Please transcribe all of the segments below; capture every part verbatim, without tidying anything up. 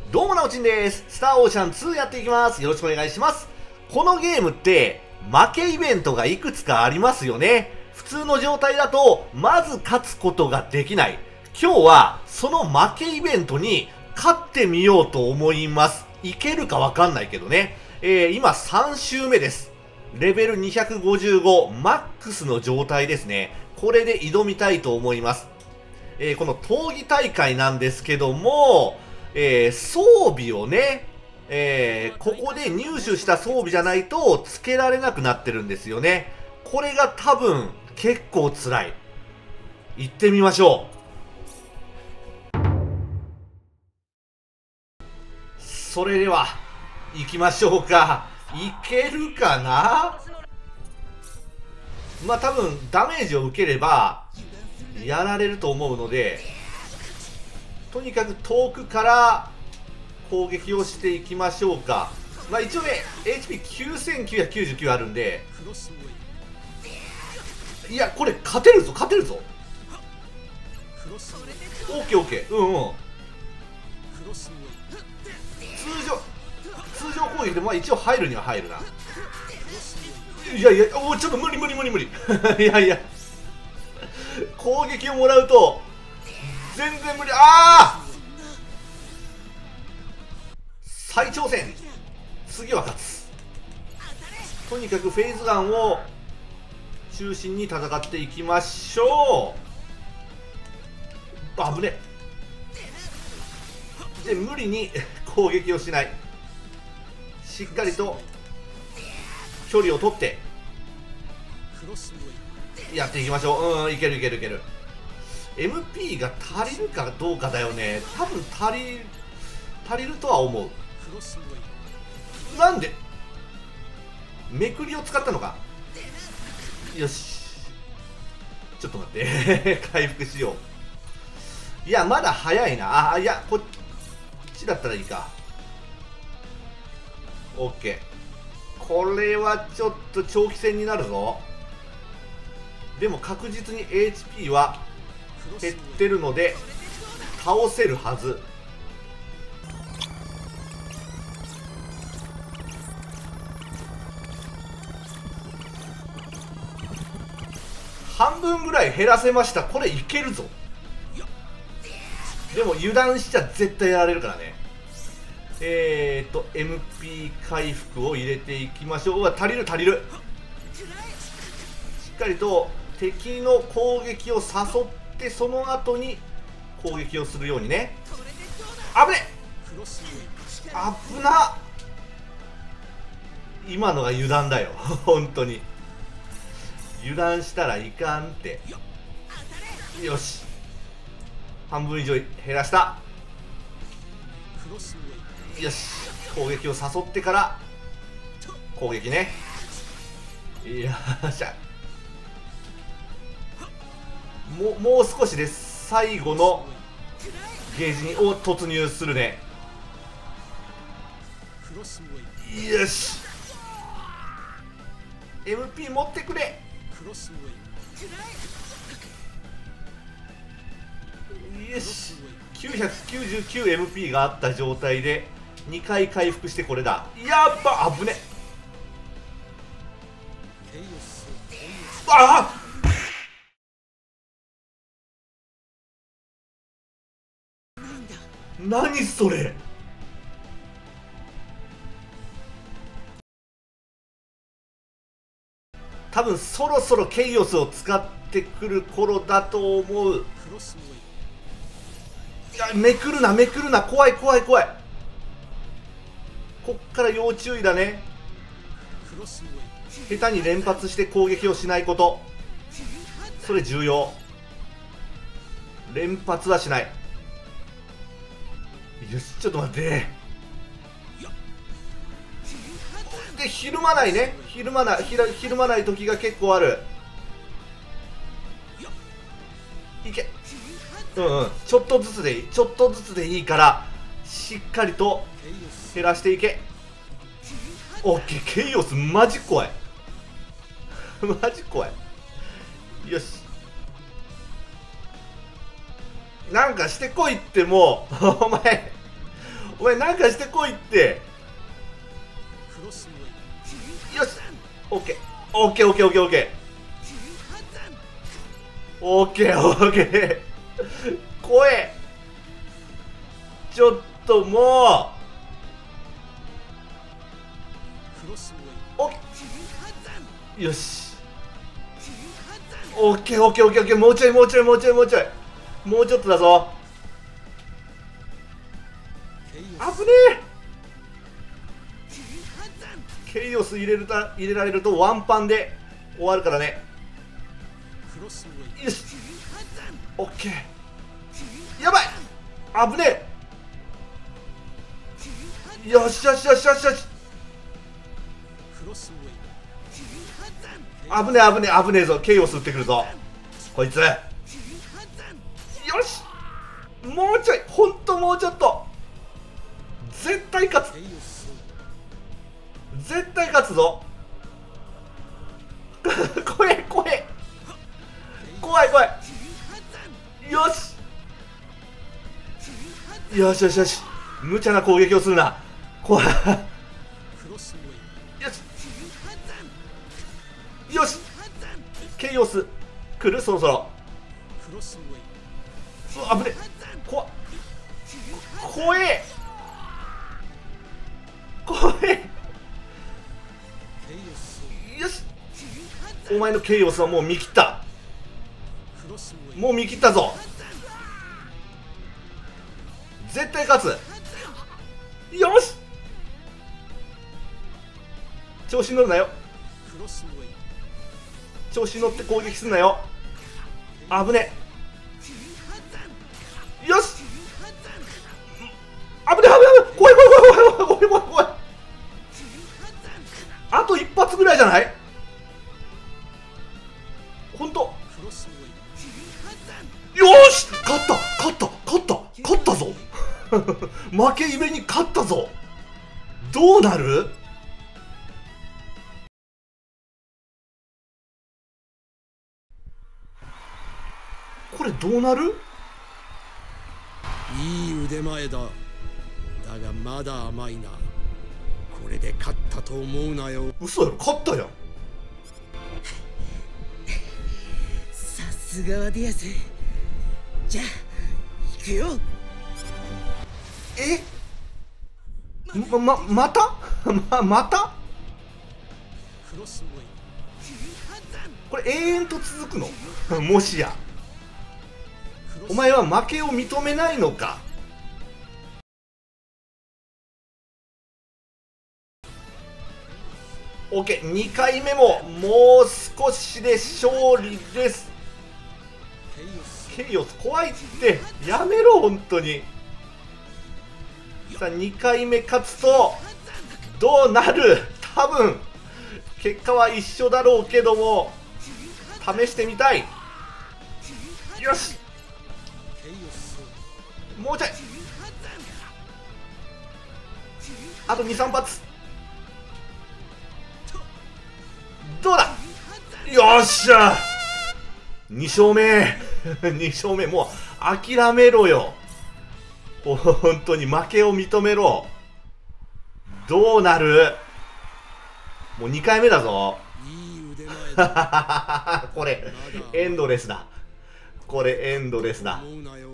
どうもなおちんです。スターオーシャンツーやっていきます。よろしくお願いします。このゲームって負けイベントがいくつかありますよね。普通の状態だとまず勝つことができない。今日はその負けイベントに勝ってみようと思います。いけるかわかんないけどね。えー、今さん周目です。レベルにひゃくごじゅうごマックスの状態ですね。これで挑みたいと思います。えー、この闘技大会なんですけども、えー、装備をね、えー、ここで入手した装備じゃないと付けられなくなってるんですよね。これが多分結構辛い。行ってみましょう。それでは行きましょうか。いけるかな。まあ多分ダメージを受ければやられると思うので、とにかく遠くから攻撃をしていきましょうか。まあ一応ね エイチピーきゅうせんきゅうひゃくきゅうじゅうきゅう あるんで、いやこれ勝てるぞ勝てるぞ。オーケーオーケー、うんうん。通常通常攻撃でまあ一応入るには入るな。いやいや、おちょっと無理無理無理無理いやいや、攻撃をもらうと全然無理。ああ、再挑戦。次は勝つ。とにかくフェイズガンを中心に戦っていきましょう。あぶね。で無理に攻撃をしない。しっかりと距離を取ってやっていきましょう。うん、いけるいけるいける。 エムピー が足りるかどうかだよね。多分足り足りるとは思う。なんでめくりを使ったのか。よし、ちょっと待って回復しよう。いやまだ早いな。あ、いやこっちだったらいいか。 OK。 これはちょっと長期戦になるぞ。でも確実に エイチピー は減ってるので倒せるはず。半分ぐらい減らせました。これいけるぞ。でも油断しちゃ絶対やられるからね。えーと エムピー 回復を入れていきましょう。うわ足りる足りる。しっかりと敵の攻撃を誘ってその後に攻撃をするようにね。あぶねあぶな。今のが油断だよ本当に油断したらいかんって。よし、半分以上減らした。よし、攻撃を誘ってから攻撃ね。よっしゃ。もうもう少しです。最後のゲージにを突入するね。よし、 エムピー 持ってくれ。よし、 きゅうひゃくきゅうじゅうきゅうエムピー があった状態でにかい回復してこれだ。やっぱあぶね。ああ、何それ。多分そろそろケイオスを使ってくる頃だと思う。いやめくるなめくるな、怖い怖い怖い。こっから要注意だね。下手に連発して攻撃をしないこと、それ重要。連発はしない。よし、ちょっと待って。でひるまないね。ひるまないひらひるまない時が結構ある。いけ。うんうん、ちょっとずつでいい、ちょっとずつでいいからしっかりと減らしていけ。オッケー、ケイオスマジ怖いマジ怖い。よし、なんかしてこいって。もうお前お前なんかしてこいって。よし、オッケーオッケーオッケーオッケーオッケーオッケーオッケー怖え。ちょっともうオッケー、よし、オッケーオッケーオッケーオッケー、もうちょいもうちょいもうちょいもうちょいもうちょっとだぞ。危ねえ。ケイオス入れるた入れられるとワンパンで終わるからね。よし、オッケー、やばい、危ねえ。よしよしよしよしよし、危ねえ危ねえ危ねえぞ。ケイオス打ってくるぞこいつ。よし、もうちょい、ほんともうちょっと、絶対勝つ、絶対勝つぞ怖い怖い怖い怖い。よしよしよしよし、無茶な攻撃をするな。怖いよしよし、ケイオス来る、そろそろ。うわ、危ねえ、怖っ、怖え怖え。よし、お前のケイオスはもう見切った、もう見切ったぞ。絶対勝つ。よし、調子乗るなよ、調子乗って攻撃すんなよ。危ねえ。よし、危ねえ危ねえ、怖い怖い怖い怖い怖い怖い怖い怖い。あと一発ぐらいじゃない？ほんと。よし、勝った勝った勝った勝ったぞ負け夢に勝ったぞ。どうなる？これどうなる？ いい腕前だ。だがまだ甘いな。これで勝ったと思うなよ。 嘘やろ、勝ったやん。 さすがはディアス。じゃあ行くよ。 え、ま、ま、またま、またこれ永遠と続くのもしやお前は負けを認めないのか。オッケー、にかいめももう少しで勝利です。ケイオス怖いって、やめろ本当に。さあにかいめ勝つとどうなる？多分結果は一緒だろうけども試してみたい。よし、もうちょい、あとにさん発。どうだ？よっしゃ、に勝目に勝目、もう諦めろよ本当に。負けを認めろ。どうなる？もうにかいめだぞこれエンドレスだ、これエンドレスだ。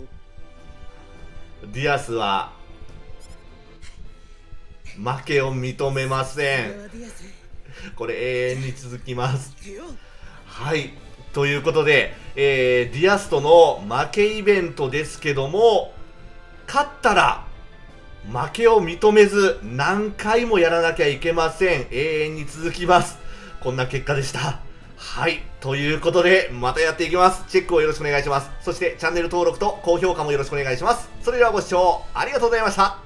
ディアスは負けを認めません。これ永遠に続きます。はい、ということで、えー、ディアスとの負けイベントですけども、勝ったら負けを認めず何回もやらなきゃいけません。永遠に続きます。こんな結果でした。はい、ということでまたやっていきます。チェックをよろしくお願いします。そしてチャンネル登録と高評価もよろしくお願いします。それではご視聴ありがとうございました。